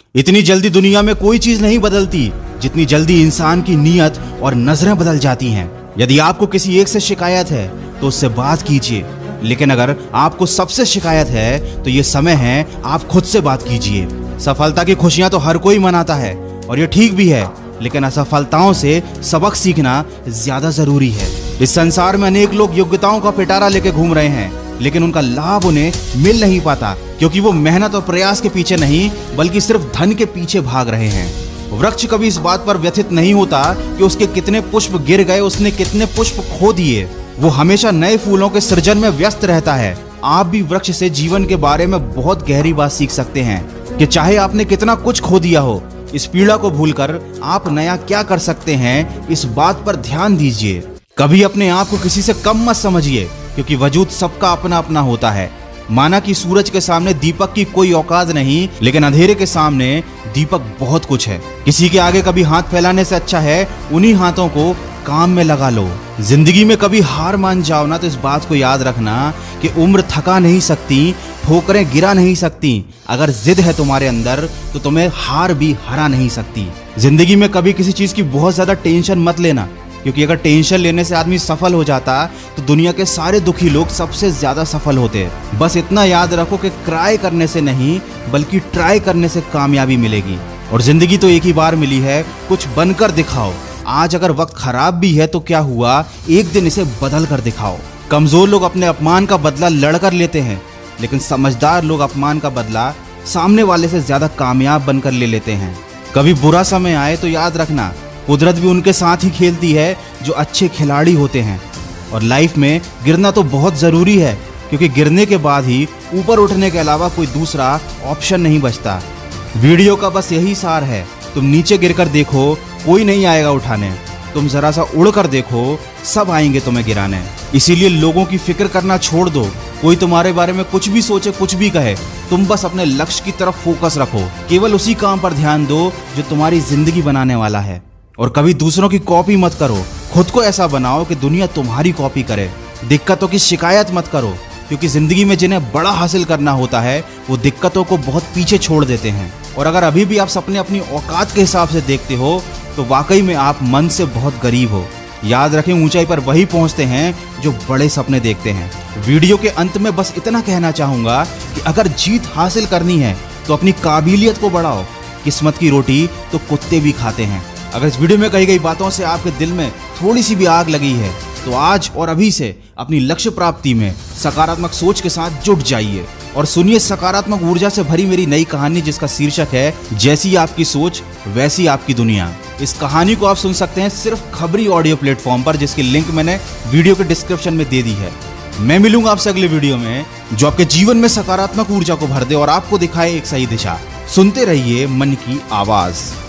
इतनी जल्दी दुनिया में कोई चीज नहीं बदलती जितनी जल्दी इंसान की नीयत और नजरें बदल जाती हैं। यदि आपको किसी एक से शिकायत है तो उससे बात कीजिए, लेकिन अगर आपको सबसे शिकायत है तो ये समय है आप खुद से बात कीजिए। सफलता की खुशियां तो हर कोई मनाता है और ये ठीक भी है, लेकिन असफलताओं से सबक सीखना ज्यादा जरूरी है। इस संसार में अनेक लोग योग्यताओं का पिटारा लेके घूम रहे हैं, लेकिन उनका लाभ उन्हें मिल नहीं पाता क्योंकि वो मेहनत और प्रयास के पीछे नहीं बल्कि सिर्फ धन के पीछे भाग रहे हैं। वृक्ष कभी इस बात पर व्यथित नहीं होता कि उसके कितने पुष्प गिर गए, उसने कितने पुष्प खो दिए। वो हमेशा नए फूलों के सृजन में व्यस्त रहता है। आप भी वृक्ष से जीवन के बारे में बहुत गहरी बात सीख सकते हैं कि चाहे आपने कितना कुछ खो दिया हो, इस पीड़ा को भूलकर आप नया क्या कर सकते हैं, इस बात पर ध्यान दीजिए। कभी अपने आप को किसी से कम मत समझिए क्योंकि वजूद सबका अपना अपना होता है। माना कि सूरज के सामने दीपक की कोई औकात नहीं, लेकिन अंधेरे के सामने दीपक बहुत कुछ है। किसी के आगे कभी हाथ फैलाने से अच्छा है उन्हीं हाथों को काम में लगा लो। जिंदगी में कभी हार मान जाओ ना तो इस बात को याद रखना कि उम्र थका नहीं सकती, ठोकरें गिरा नहीं सकती। अगर जिद है तुम्हारे अंदर तो तुम्हें हार भी हरा नहीं सकती। जिंदगी में कभी किसी चीज की बहुत ज्यादा टेंशन मत लेना, क्योंकि अगर टेंशन लेने से आदमी सफल हो जाता तो दुनिया के सारे दुखी लोग सबसे ज्यादा सफल होते। बस इतना याद रखो कि क्राई करने से नहीं बल्कि ट्राई करने से कामयाबी मिलेगी। और जिंदगी तो एक ही बार मिली है, कुछ बनकर दिखाओ। आज अगर वक्त खराब भी है तो क्या हुआ, एक दिन इसे बदल कर दिखाओ। कमजोर लोग अपने अपमान का बदला लड़कर लेते हैं, लेकिन समझदार लोग अपमान का बदला सामने वाले से ज्यादा कामयाब बनकर ले लेते हैं। कभी बुरा समय आए तो याद रखना कुदरत भी उनके साथ ही खेलती है जो अच्छे खिलाड़ी होते हैं। और लाइफ में गिरना तो बहुत जरूरी है, क्योंकि गिरने के बाद ही ऊपर उठने के अलावा कोई दूसरा ऑप्शन नहीं बचता। वीडियो का बस यही सार है, तुम नीचे गिरकर देखो, कोई नहीं आएगा उठाने। तुम जरा सा उड़कर देखो, सब आएंगे तुम्हें गिराने। इसीलिए लोगों की फिक्र करना छोड़ दो। कोई तुम्हारे बारे में कुछ भी सोचे, कुछ भी कहे, तुम बस अपने लक्ष्य की तरफ फोकस रखो। केवल उसी काम पर ध्यान दो जो तुम्हारी जिंदगी बनाने वाला है। और कभी दूसरों की कॉपी मत करो, खुद को ऐसा बनाओ कि दुनिया तुम्हारी कॉपी करे। दिक्कतों की शिकायत मत करो, क्योंकि जिंदगी में जिन्हें बड़ा हासिल करना होता है वो दिक्कतों को बहुत पीछे छोड़ देते हैं। और अगर अभी भी आप सपने अपनी औकात के हिसाब से देखते हो तो वाकई में आप मन से बहुत गरीब हो। याद रखें, ऊंचाई पर वही पहुंचते हैं जो बड़े सपने देखते हैं। वीडियो के अंत में बस इतना कहना चाहूंगा कि अगर जीत हासिल करनी है तो अपनी काबिलियत को बढ़ाओ। किस्मत की रोटी तो कुत्ते भी खाते हैं। अगर इस वीडियो में कही गई बातों से आपके दिल में थोड़ी सी भी आग लगी है तो आज और अभी से अपनी लक्ष्य प्राप्ति में सकारात्मक सोच के साथ जुट जाइए और सुनिए सकारात्मक ऊर्जा से भरी मेरी नई कहानी, जिसका शीर्षक है जैसी आपकी सोच वैसी आपकी दुनिया। इस कहानी को आप सुन सकते हैं सिर्फ खबरी ऑडियो प्लेटफॉर्म पर, जिसकी लिंक मैंने वीडियो के डिस्क्रिप्शन में दे दी है। मैं मिलूंगा आपसे अगले वीडियो में जो आपके जीवन में सकारात्मक ऊर्जा को भर दे और आपको दिखाए एक सही दिशा। सुनते रहिए मन की आवाज।